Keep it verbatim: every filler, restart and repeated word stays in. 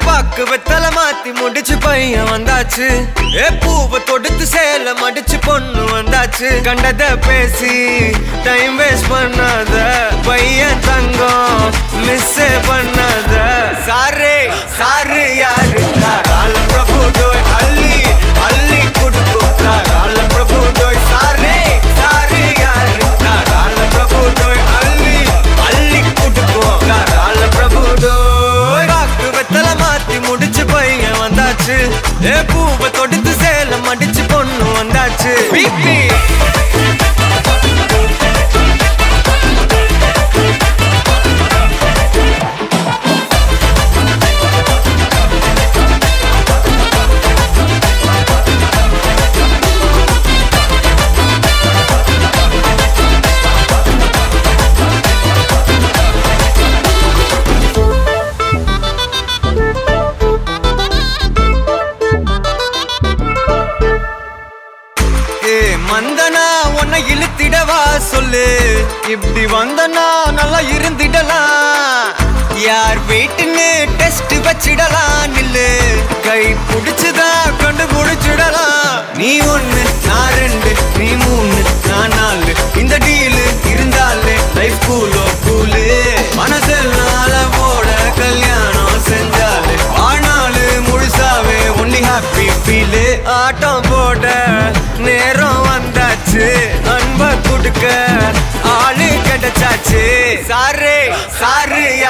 பாக்கு வெத்தல மாத்தி முடிச்சு பையன் வந்தாச்சு. ஏ பூவை தொடுத்து சேல மடிச்சு பொண்ணு வந்தாச்சு. கண்டத பேசி டைம் வேஸ்ட் பண்ணாத பையன் தங்கம் மிஸ் பண்ணாத. சாரே சாரு யாரு கால பிரபு டோய் அள்ளி அள்ளி குடுக்கும் கால பிரபு டோய். சாரே சாரு யாரு கால பிரபு டோய் அள்ளி அள்ளி குடுக்கும் கால பிரபு டோய். பாக்கு வெத்தல மாத்தி முடிச்சு பையன் வந்தாச்சு. ஏ பூவை தொடுத்து சேல மடிச்சு பொண்ணு வந்தாச்சு. பிபி வந்தனா உன்னை இழுத்திடவா சொல்லு. இப்படி வந்தனா நல்லா இருந்திடலாம். யார் வீட்டுன்னு டெஸ்ட் வச்சிடலாம். நில்லு கை புடிச்சுதா கண்டு புடிச்சிடலாம். நீ ஒண்ணு நான் ரெண்டு நீ மூணு நான் நாலு இந்த டீலு இருந்தாலே லைஃப் கூலோ கூலு. மனசெல்லாம் போட கல்யாணம் செஞ்சாலே ஆனாலு முழுசாவே ஒன்லி ஹாப்பி ஃபீலு. ஆட்டம் போட நேரம் வந்தாச்சு. அன்ப குடுக்க ஆளு கிடைச்சாச்சு. Sir sir